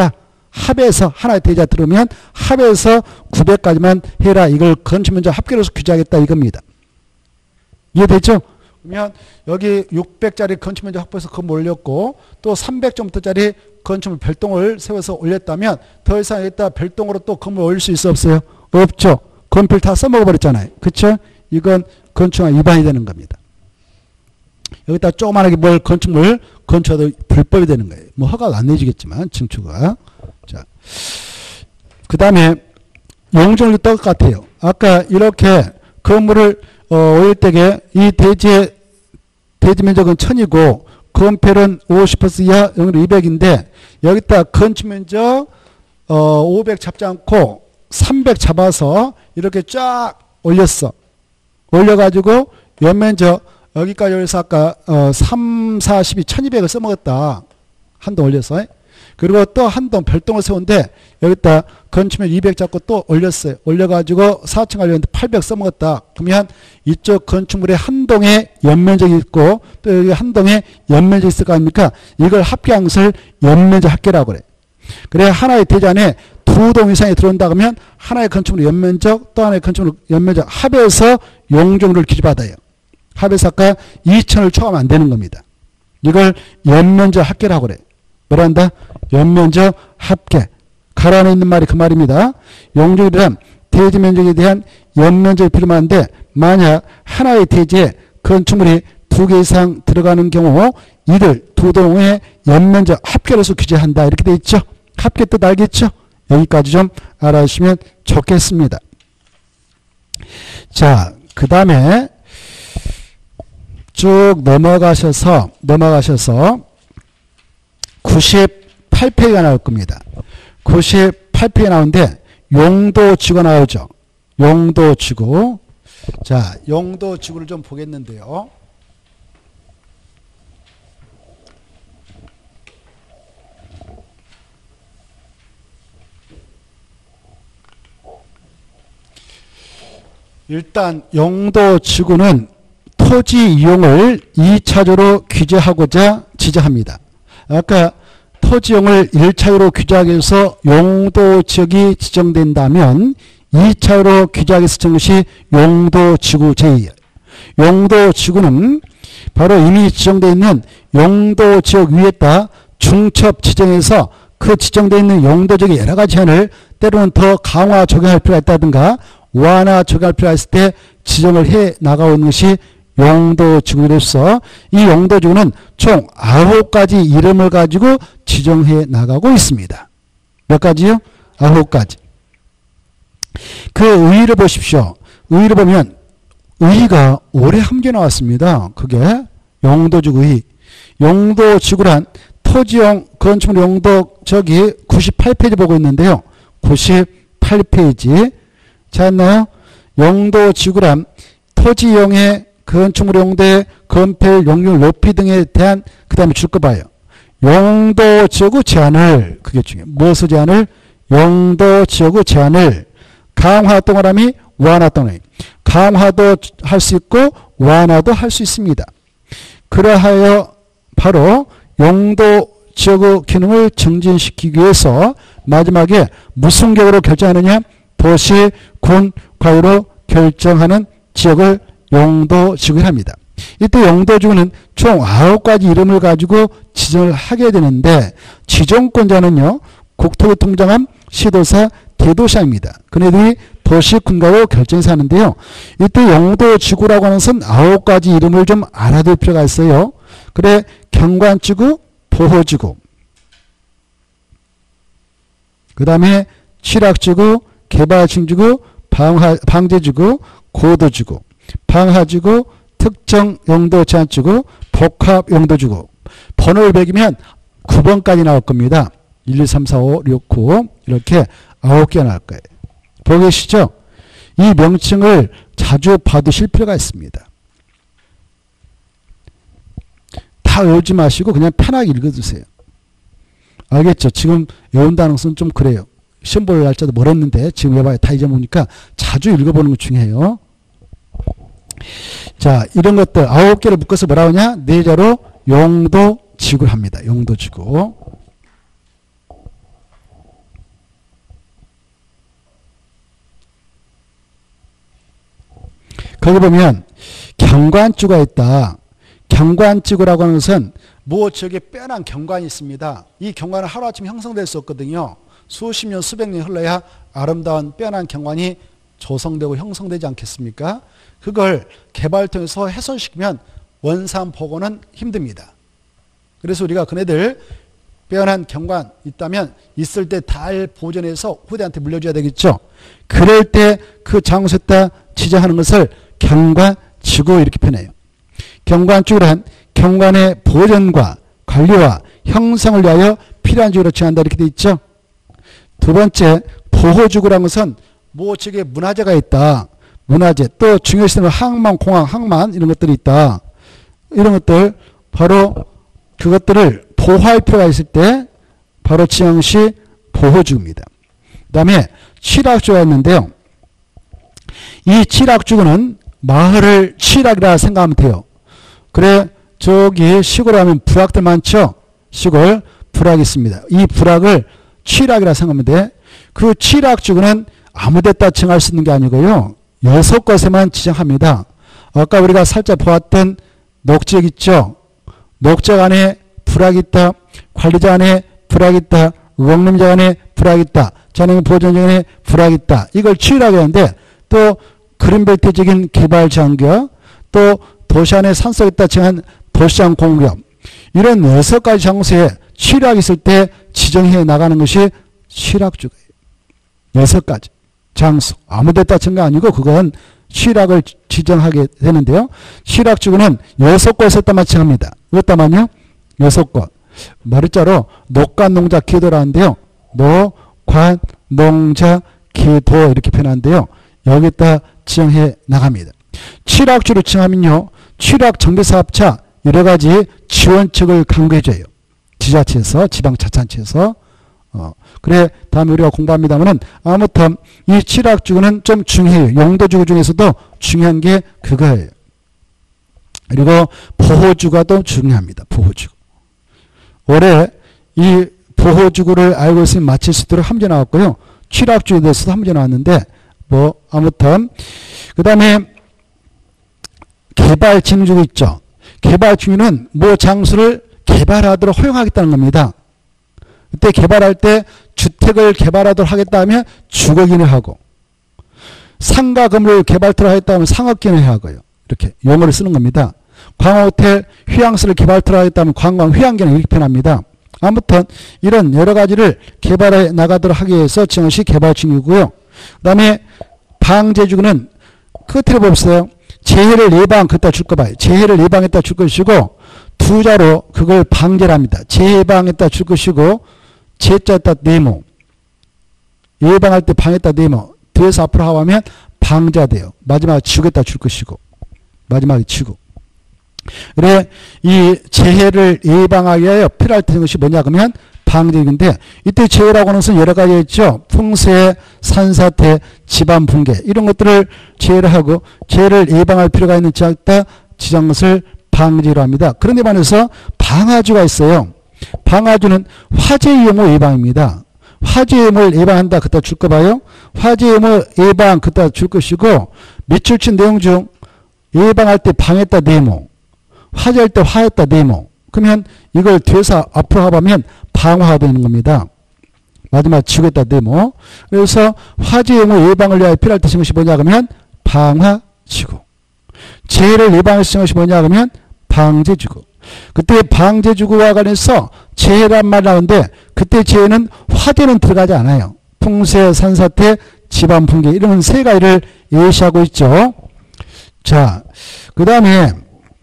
합해서 하나의 대자 들으면 합해서 900까지만 해라. 이걸 건축면적 합계로서 규제하겠다 이겁니다. 이해됐죠? 그러면 여기 600짜리 건축면적 확보해서 건물 올렸고 또 300점짜리 건축물 별동을 세워서 올렸다면 더 이상 여기다 별동으로 또 건물 올릴 수 있어 없어요? 없죠. 건필 다 써먹어버렸잖아요. 그쵸? 이건 건축과 위반이 되는 겁니다. 여기다 조그만하게 뭘 건축물 건축해도 불법이 되는 거예요. 뭐 허가가 안 내주겠지만 증축가. 자, 그 다음에 용적률도 똑같아요. 아까 이렇게 건물을 올릴 때에 이 대지 면적은 1000이고 건폐율은 50% 이하 용률 200인데 여기다 건축면적 500 잡지 않고 300 잡아서 이렇게 쫙 올렸어. 올려가지고 연면적 여기까지 올려서 아까 3, 4, 12, 1200을 써먹었다. 한 동 올렸어. 그리고 또 한 동 별동을 세운데 여기다 건축면 200 잡고 또 올렸어요. 올려가지고 4층 가려는데 800 써먹었다. 그러면 이쪽 건축물에 한 동에 연면적이 있고 또 여기 한 동에 연면적이 있을 거 아닙니까? 이걸 합계한 것을 연면적 합계라고 그래. 그래 하나의 대지안에 두 동 이상이 들어온다 그러면 하나의 건축물 연면적 또 하나의 건축물 연면적 합해서 용적률을 기준받아요. 합해서 아까 2000을 초과하면 안 되는 겁니다. 이걸 연면적 합계라고 그래. 뭐라 한다? 연면적 합계. 가로 안에 있는 말이 그 말입니다. 용적률이란 대지 면적에 대한 연면적을 비롯하는데 만약 하나의 대지에 건축물이 2개 이상 들어가는 경우 이들 두 동의 연면적 합계로서 규제한다. 이렇게 돼 있죠. 합계 뜻 알겠죠? 여기까지 좀 알아주시면 좋겠습니다. 자, 그 다음에 쭉 넘어가셔서 98페이지가 나올 겁니다. 98페이지가 나오는데 용도지구 나오죠. 용도지구. 자, 용도지구를 좀 보겠는데요. 일단 용도지구는 토지 이용을 2차적으로 규제하고자 지정합니다. 아까 토지용을 1차적으로 규제하기 위해서 용도지역이 지정된다면 2차적으로 규제하기 위해서 지정한 것이 용도지구 제2예요. 용도지구는 바로 이미 지정되어 있는 용도지역 위에다 중첩 지정해서 그 지정되어 있는 용도지역의 여러 가지 제한을 때로는 더 강화 적용할 필요가 있다든가 완화 적용할 필요가 있을 때 지정을 해 나가오는 것이 용도지구로서 이 용도지구는 총 9가지 이름을 가지고 지정해 나가고 있습니다. 몇 가지요? 9가지. 그 의의를 보십시오. 의의를 보면 의의가 올해 함께 나왔습니다. 그게 용도지구 의의. 용도지구란 토지용 건축물 용도 저기 98페이지 보고 있는데요. 98페이지 찾았나요? 용도지구란 토지용의 건축물 용도의 건폐율, 용률 높이 등에 대한 그 다음에 줄 거 봐요. 용도지구 제한을 그게 중요해요. 무엇을 제한을? 용도지구 제한을 강화 동그라미 완화 동그라미 강화도 할 수 있고 완화도 할 수 있습니다. 그러하여 바로 용도지구 기능을 증진시키기 위해서 마지막에 무슨 격으로 결정하느냐? 도시, 군, 과유로 결정하는 지역을 용도지구를 합니다. 이때 용도지구는 총 9가지 이름을 가지고 지정을 하게 되는데 지정권자는요. 국토교통장함, 시도사, 대도시장입니다. 그네들이 도시, 군과로 결정해서 하는데요. 이때 용도지구라고 하는 것은 9가지 이름을 좀 알아둘 필요가 있어요. 그래 경관지구, 보호지구, 그 다음에 취락지구, 개발중지구, 방제지구, 고도지구, 방하지구, 특정 용도 제한지구, 복합 용도지구. 번호를 매기면 9번까지 나올 겁니다. 1, 2, 3, 4, 5, 6, 9 이렇게 9개 나올 거예요. 보고 계시죠? 이 명칭을 자주 봐두실 필요가 있습니다. 다 외우지 마시고 그냥 편하게 읽어두세요. 알겠죠? 지금 외운다는 것은 좀 그래요. 시험 볼 날짜도 멀었는데 지금 외봐야 다 잊어먹으니까 자주 읽어보는 것 중요해요. 자, 이런 것들 9개를 묶어서 뭐라 하냐? 4자로 용도지구를 합니다. 용도지구. 거기 보면 경관주가 있다. 경관지구라고 하는 것은 뭐 지역에 빼어난 경관이 있습니다. 이 경관은 하루아침에 형성될 수 없거든요. 수십 년, 수백 년 흘러야 아름다운 빼어난 경관이 조성되고 형성되지 않겠습니까? 그걸 개발을 통해서 훼손시키면 원산 복원은 힘듭니다. 그래서 우리가 그네들 빼어난 경관 있다면 있을 때 잘 보존해서 후대한테 물려줘야 되겠죠. 그럴 때 그 장소에다 지정하는 것을 경관지구 이렇게 표현해요. 경관지구란 경관의 보존과 관리와 형성을 위하여 필요한 지구로 정한다 이렇게 되어 있죠. 두 번째 보호지구라는 것은 뭐 지역에 문화재가 있다. 문화재 또 중요시되는 항만, 공항, 항만 이런 것들이 있다. 이런 것들 바로 그것들을 보호할 필요가 있을 때 바로 지정시 보호지구입니다. 그 다음에 칠학주가 있는데요. 이 칠학주구는 마을을 칠학이라 생각하면 돼요. 그래 저기 시골에 하면 부락들 많죠. 시골 부락이 있습니다. 이 부락을 칠학이라 생각하면 돼. 그 칠학주구는 아무 데다 정할 수 있는 게 아니고요. 6곳에만 지정합니다. 아까 우리가 살짝 보았던 녹지역 있죠. 녹지역 안에 부락이 있다. 관리자 안에 부락이 있다. 원룸자 안에 부락이 있다. 전용 보존자 안에 부락이 있다. 이걸 칠학이라고 하는데 또 그린벨트적인 개발 장벽 또 도시 안에 산속에 있다 정한 도시장 공격 이런 6가지 장소에 칠학이 있을 때 지정해 나가는 것이 칠학주거예요. 6가지 장소 아무 데다 정가 아니고 그건 칠학을 지정하게 되는데요. 칠학주구는 6곳에다만 정합니다. 이것다만요 6곳 말자로 녹관농자 기도라는데요. 녹관농자 기도 이렇게 표현하는데요. 여기다 지정해 나갑니다. 칠학주로 지정하면요. 칠학정비사업차 여러가지 지원책을 강구해줘요. 지자체에서 지방자치단체에서 그래 다음에 우리가 공부합니다만은 아무튼 이 칠학주구는 좀 중요해요. 용도주구 중에서도 중요한 게 그거예요. 그리고 보호주구가 또 중요합니다. 보호주구. 올해 이 보호주구를 알고 있으면 마칠 수 있도록 함재 나왔고요. 칠학주에 대해서도 함재 나왔는데 뭐 아무튼 그 다음에 개발진주구 있죠. 개발진주는 뭐 장소를 개발하도록 허용하겠다는 겁니다. 그때 개발할 때 주택을 개발하도록 하겠다 하면 주거기내 하고 상가 건물을 개발토록 하겠다 하면 상업기내 하고요. 이렇게 용어를 쓰는 겁니다. 관광호텔 휴양시를 개발토록 하겠다 하면 관광 휴양기내 이렇게 표현합니다. 아무튼 이런 여러 가지를 개발해 나가도록 하기 위해서 지은 것이 개발진주구고요. 그 다음에 방제주구는 끝으로 봅시다. 재해를 예방했다 줄 거 봐요. 재해를 예방했다 줄 것이고 두자로 그걸 방제랍니다. 재해방했다 줄 것이고 제자했다 네모 예방할 때 방했다 네모 뒤에서 앞으로 하면 방자돼요. 마지막에 지우겠다 줄 것이고 마지막에 지구. 그래 이 재해를 예방하기 위하여 필요할 때 것이 뭐냐 그러면 방제인데 이때 재해라고 하는 것은 여러 가지 있죠. 풍세, 산사태, 집안 붕괴 이런 것들을 재해를 하고 재해를 예방할 필요가 있는 지역다 지정 것을 방제로 합니다. 그런데 반해서 방화주가 있어요. 방화주는 화재 위험을 예방입니다. 화재 위험을 예방한다 그따 줄 거 봐요. 화재 위험을 예방 그따 줄 것이고 밑줄친 내용 중 예방할 때 방했다 네모 화재할 때 화했다 네모 그러면 이걸 뒤에서 앞으로 가보면 방화되는 겁니다. 마지막 지우겠다 네모. 그래서 화재 위험을 예방을 위하여 필요할 때 쓰는 것이 뭐냐 그러면 방화지구. 재해를 예방할 수 있는 것이 뭐냐 그러면 방제지구. 그때 방제지구와 관련해서 재해란 말이 나오는데 그때 재해는 화재는 들어가지 않아요. 풍세, 산사태, 집안 붕괴 이런 세 가지를 예시하고 있죠. 자, 그 다음에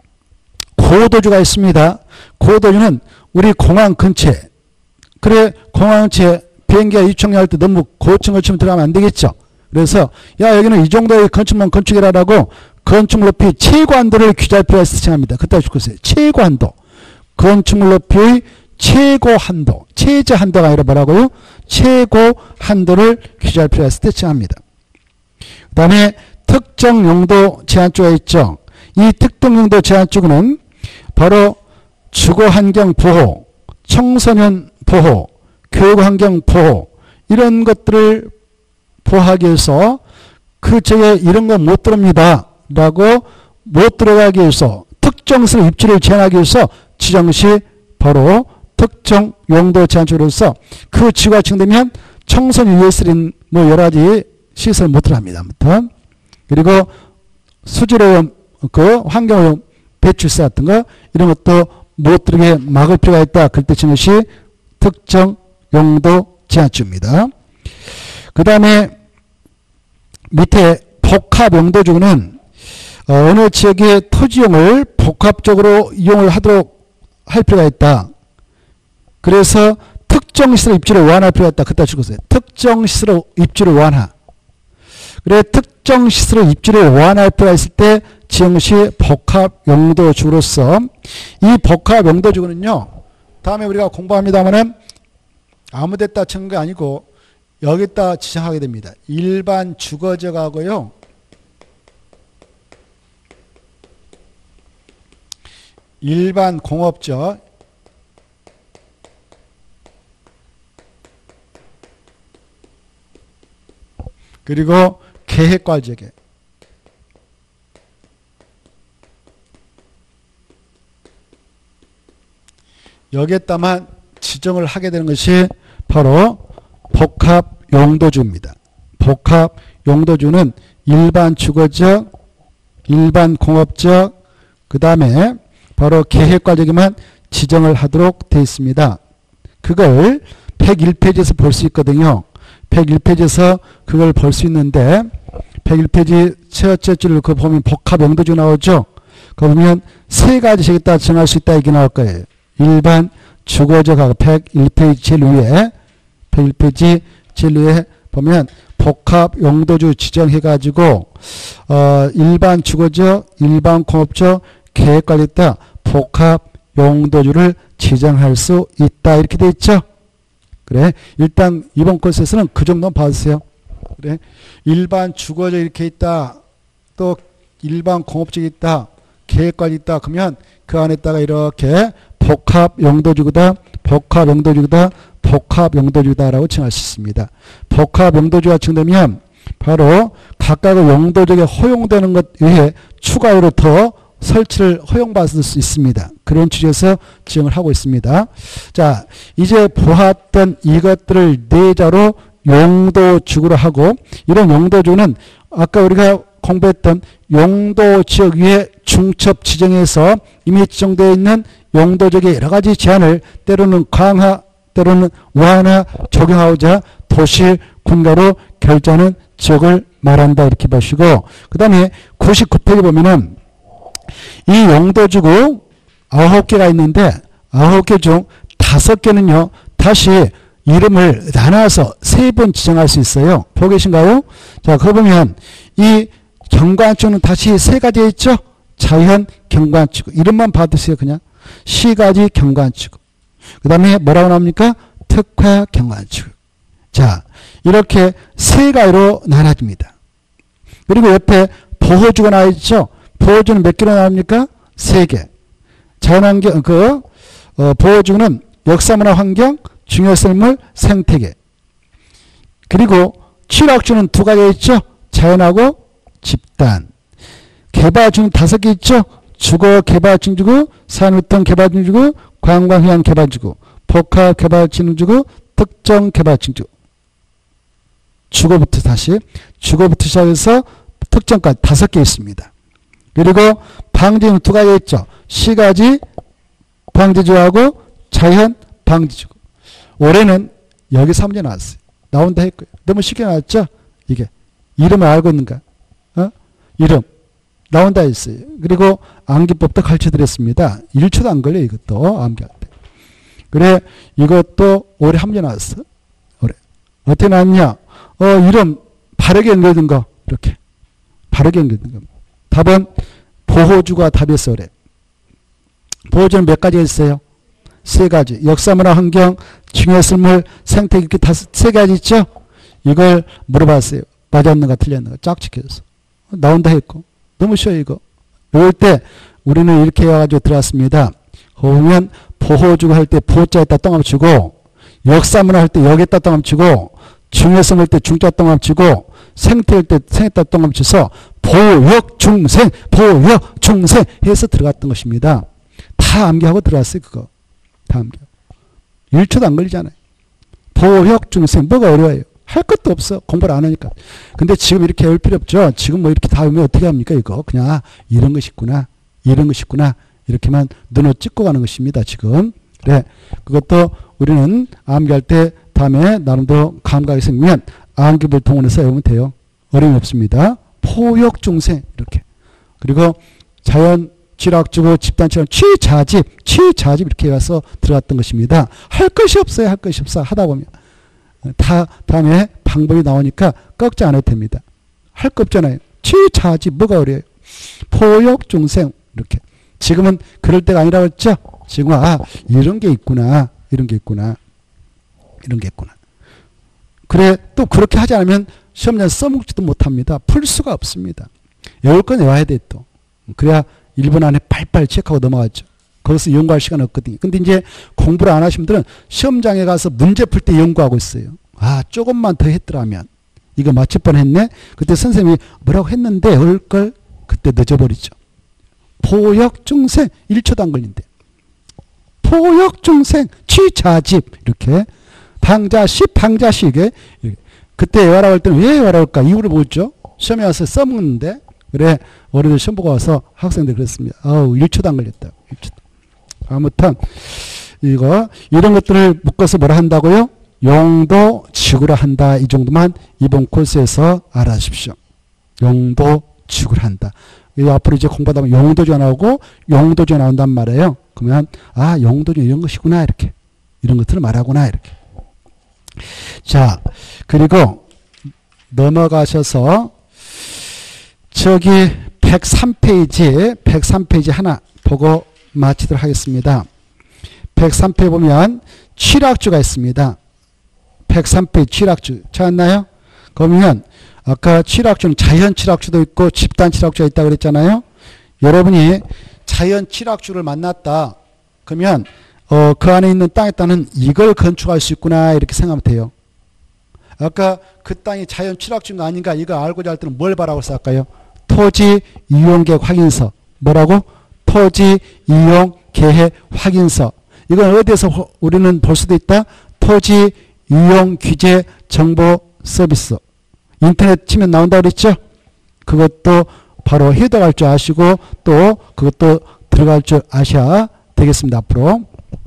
고도주가 있습니다. 고도주는 우리 공항 근처에 그래 공항 근처에 비행기가 이청량할 때 너무 고층을 치면 들어가면 안 되겠죠. 그래서 야 여기는 이 정도의 건축만 건축이라고 건축물 높이 최고한도를 규제할 필요가 있어 정합니다. 그때 죽겠어요. 최고한도. 건축물 높이의 최고한도. 최저한도가 아니라 뭐라고요? 최고한도를 규제할 필요가 있을 때 정합니다. 그 다음에 특정 용도 제한주가 있죠. 이 특정 용도 제한주는 바로 주거환경 보호, 청소년 보호, 교육환경 보호 이런 것들을 보호하기 위해서 그 지역에 이런 거 못 들어옵니다. 라고 못 들어가기 위해서 특정시설 입지를 제한하기 위해서 지정시 바로 특정 용도 제한축으로서 그 지구가 지정되면 청소년 US는 뭐 여러 가지 시설 못 들어갑니다. 아무튼. 그리고 수질오염, 그 환경오염 배출세 같은 거 이런 것도 못 들게 막을 필요가 있다. 그때 지는 것이 특정 용도 제한축입니다. 그 다음에 밑에 복합 용도주는 어느 지역의 토지용을 복합적으로 이용을 하도록 할 필요가 있다. 그래서 특정 시설 입지를 완화할 필요가 있다. 그때 죽었어요. 특정 시설 입지를 완화. 그래 특정 시설 입지를 완화할 필요가 있을 때 지정시 복합 용도주로서 이 복합 용도주는요. 다음에 우리가 공부합니다만은 아무 데다 치는 게 아니고 여기다 지정하게 됩니다. 일반 주거지역하고요. 일반 공업지역 그리고 계획과지역에 여기에다만 지정을 하게 되는 것이 바로 복합 용도주입니다. 복합 용도주는 일반 주거지역, 일반 공업지역, 그 다음에 바로 계획과지역에만 지정을 하도록 되어 있습니다. 그걸 101페이지에서 볼 수 있거든요. 101페이지에서 그걸 볼 수 있는데 101페이지 첫째 줄을 그 보면 복합 용도주 나오죠. 그거 보면 세 가지씩 있다 정할 수 있다 이게 나올 거예요. 일반 주거지역하고 101페이지 제일 위에 101페이지 제일 위에 보면 복합 용도주 지정해가지고 일반 주거지역, 일반 공업지역, 계획관리 있다 복합 용도주를 지정할 수 있다 이렇게 돼 있죠. 그래 일단 이번 코스에서는 그 정도는 봐주세요. 그래 일반 주거지역 이렇게 있다 또 일반 공업지역 있다 계획관리 있다 그러면 그 안에다가 이렇게 복합 용도주구다 복합 용도주구다 복합 용도주다라고 정할 수 있습니다. 복합 용도주가 정되면 바로 각각의 용도적에 허용되는 것 외에 추가로 더 설치를 허용받을 수 있습니다. 그런 취지에서 지정을 하고 있습니다. 자, 이제 보았던 이것들을 내자로 용도지구로 하고 이런 용도지구는 아까 우리가 공부했던 용도지역 위에 중첩 지정해서 이미 지정되어 있는 용도적의 여러 가지 제한을 때로는 강화, 때로는 완화 적용하고자 도시 군가로 결정하는 지역을 말한다 이렇게 보시고 그 다음에 99페이지 보면은 이 용도지구 9개가 있는데 9개 중 5개는요 다시 이름을 나눠서 3번 지정할 수 있어요. 보고 계신가요? 자, 그거 보면 이 경관지구는 다시 3가지 있죠? 자연 경관지구 이름만 받으세요. 그냥 시가지 경관지구 그 다음에 뭐라고 나옵니까? 특화 경관지구. 자, 이렇게 3가지로 나눠집니다. 그리고 옆에 보호지구가 나와 있죠? 보호지구는 몇 개로 나옵니까? 3개. 자연환경, 보호지구는 역사문화 환경, 중요생물, 생태계. 그리고 취락지구는 2가지 있죠? 자연하고 집단. 개발지구는 5개 있죠? 주거 개발지구, 산후통 개발지구, 관광휴양 개발지구, 복합 개발지구, 특정 개발지구. 주거부터 다시 주거부터 시작해서 특정까지 5개 있습니다. 그리고 방지는 2가지 있죠. 시가지 방지지구하고 자연 방지지구. 올해는 여기서 문제 나왔어요. 나온다 했고요. 너무 쉽게 나왔죠? 이게 이름을 알고 있는가? 이름 나온다 했어요. 그리고 암기법도 가르쳐드렸습니다. 1초도 안 걸려요. 이것도 암기할 때. 그래 이것도 올해 한 문제 나왔어. 올해 어떻게 나왔냐? 이름 바르게 연결된 거 이렇게 바르게 연결된 거. 답은 보호주가 답이었어. 그래. 보호주는 몇 가지 있어요? 3가지. 역사문화 환경, 중요생물, 생태계 이렇게 3가지 있죠? 이걸 물어봤어요. 맞았는가 틀렸는가 쫙 지켜줘서. 나온다 했고. 너무 쉬워요 이거. 이럴 때 우리는 이렇게 해가지고 들어왔습니다. 보면 보호주가 할 때 보호자에다 똥함 치고 역사문화 할 때 역에다 똥함 치고 중요성 할 때 중자 똥함 치고 생태일 때 생했다 동그라미 쳐서 보역중생 보역중생 해서 들어갔던 것입니다. 다 암기하고 들어갔어요. 그거 다 암기. 1초도 안 걸리잖아요. 보역중생 뭐가 어려워요. 할 것도 없어. 공부를 안 하니까. 근데 지금 이렇게 할 필요 없죠. 지금 뭐 이렇게 다 하면 어떻게 합니까? 이거 그냥 이런 것이 있구나. 이런 것이 있구나. 이렇게만 눈을 찍고 가는 것입니다. 지금. 그래. 그것도 우리는 암기할 때 다음에 나름대로 감각이 생기면 암기를 동원해서 외우면 돼요. 어려움이 없습니다. 포역중생 이렇게. 그리고 자연 칠학주고 집단칠학 취자집 이렇게 가서 들어갔던 것입니다. 할 것이 없어요. 할 것이 없어. 하다 보면. 다 다음에 방법이 나오니까 걱정 안 해도 됩니다. 할 거 없잖아요. 취자집 뭐가 어려워요. 포역중생 이렇게. 지금은 그럴 때가 아니라고 했죠. 지금은 이런 게 있구나. 이런 게 있구나. 이런 게 있구나. 그래 또 그렇게 하지 않으면 시험장 써먹지도 못합니다. 풀 수가 없습니다. 외울 건 외워야 돼 또. 그래야 1분 안에 빨리빨리 체크하고 넘어가죠. 거기서 연구할 시간 없거든요. 근데 이제 공부를 안 하신 분들은 시험장에 가서 문제 풀 때 연구하고 있어요. 조금만 더 했더라면 이거 맞출 뻔했네. 그때 선생님이 뭐라고 했는데 올 걸 그때 늦어버리죠. 포역중생 1초도 안 걸린대. 포역중생 취자집 이렇게 방자식 방자식에 그때 외워라고 할 때는 왜 외워라고 할까 이유를 보죠. 시험에 와서 써먹는데 그래 어린이들 시험 보고 와서 학생들 그랬습니다. 1초도 안 걸렸다. 1초도. 아무튼 이런 것들을 묶어서 뭐라 한다고요? 용도 지구라 한다. 이 정도만 이번 코스에서 알아주십시오. 용도 지구라 한다. 앞으로 이제 공부하다 보면 용도지가 나오고 용도지가 나온단 말이에요. 그러면 용도지 이런 것이구나 이렇게. 이런 것들을 말하구나 이렇게. 자 그리고 넘어가셔서 저기 103페이지 하나 보고 마치도록 하겠습니다. 103페이지 보면 칠학주가 있습니다. 103페이지 칠학주 찾았나요? 그러면 아까 칠학주는 자연 칠학주도 있고 집단 칠학주가 있다고 그랬잖아요. 여러분이 자연 칠학주를 만났다. 그러면 그 안에 있는 땅에 따른 이걸 건축할 수 있구나 이렇게 생각하면 돼요. 아까 그 땅이 자연 칠학주가 아닌가 이거 알고자 할 때는 뭘 바라고 쓸까요? 토지 이용계획 확인서. 뭐라고? 토지 이용 계획 확인서. 이건 어디에서 우리는 볼 수도 있다? 토지 이용 규제 정보 서비스. 인터넷 치면 나온다고 그랬죠? 그것도 바로 해당할 줄 아시고 또 그것도 들어갈 줄 아셔야 되겠습니다. 앞으로.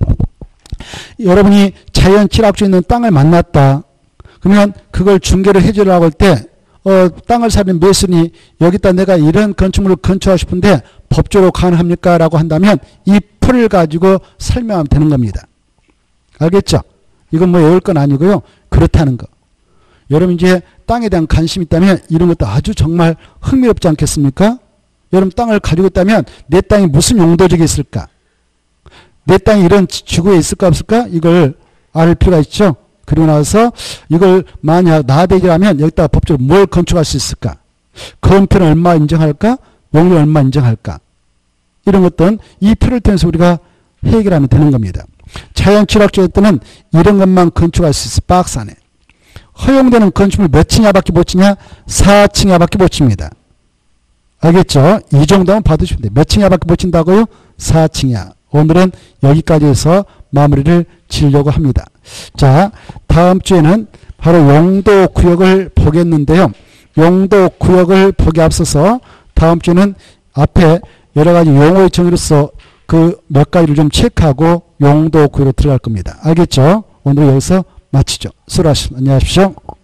여러분이 자연 칠학주 있는 땅을 만났다. 그러면 그걸 중개를 해주려고 할 때 땅을 사는 매수니 여기다 내가 이런 건축물을 건축하고 싶은데 법적으로 가능합니까? 라고 한다면 이 풀을 가지고 설명하면 되는 겁니다. 알겠죠? 이건 뭐 외울 건 아니고요. 그렇다는 거. 여러분 이제 땅에 대한 관심이 있다면 이런 것도 아주 정말 흥미롭지 않겠습니까? 여러분 땅을 가지고 있다면 내 땅이 무슨 용도적이 있을까? 내 땅이 이런 지구에 있을까 없을까? 이걸 알 필요가 있죠. 그리고 나서 이걸 만약 나대기라면 여기다가 법적으로 뭘 건축할 수 있을까? 건표는 얼마 인정할까? 용도는 얼마 인정할까? 이런 것들은 이 표를 통해서 우리가 해결하면 되는 겁니다. 자연 칠학주에 때는 이런 것만 건축할 수 있어. 박스 안에. 허용되는 건축물 몇 층이야밖에 못 치냐? 4층이야밖에 못 칩니다. 알겠죠? 이 정도만 받으시면 돼요. 몇 층이야밖에 못 친다고요? 4층이야. 오늘은 여기까지 해서 마무리를 지으려고 합니다. 자, 다음 주에는 바로 용도 구역을 보겠는데요. 용도 구역을 보기 앞서서 다음 주에는 앞에 여러 가지 용어의 정의로서 그 몇 가지를 좀 체크하고 용도 구역으로 들어갈 겁니다. 알겠죠? 오늘 여기서 마치죠. 수고하셨습니다. 안녕하십시오.